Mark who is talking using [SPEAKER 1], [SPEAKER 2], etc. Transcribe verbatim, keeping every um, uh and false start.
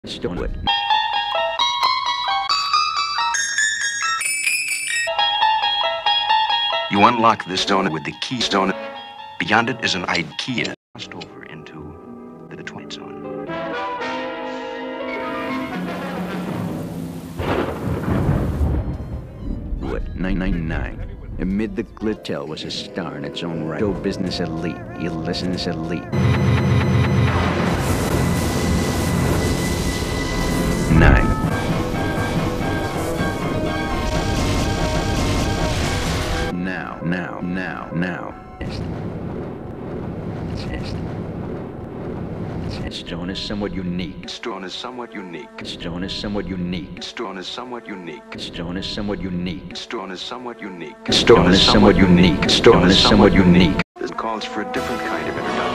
[SPEAKER 1] Stone it.
[SPEAKER 2] You unlock this stone with the keystone. Beyond it is an IKEA. Crossed over into the, the Twilight Zone.
[SPEAKER 1] What? nine ninety-nine. Amid the glitter was a star in its own right. Show business elite. You listen to elite. Nine. Now, now, now, now. It's, it's, it's, Stone is somewhat unique.
[SPEAKER 2] Stone is somewhat unique.
[SPEAKER 1] Stone is somewhat unique.
[SPEAKER 2] Stone is somewhat unique.
[SPEAKER 1] Stone is somewhat unique.
[SPEAKER 2] Stone is somewhat unique.
[SPEAKER 1] Stone is somewhat unique. Stone is somewhat unique.
[SPEAKER 2] This calls for a different kind of introduction.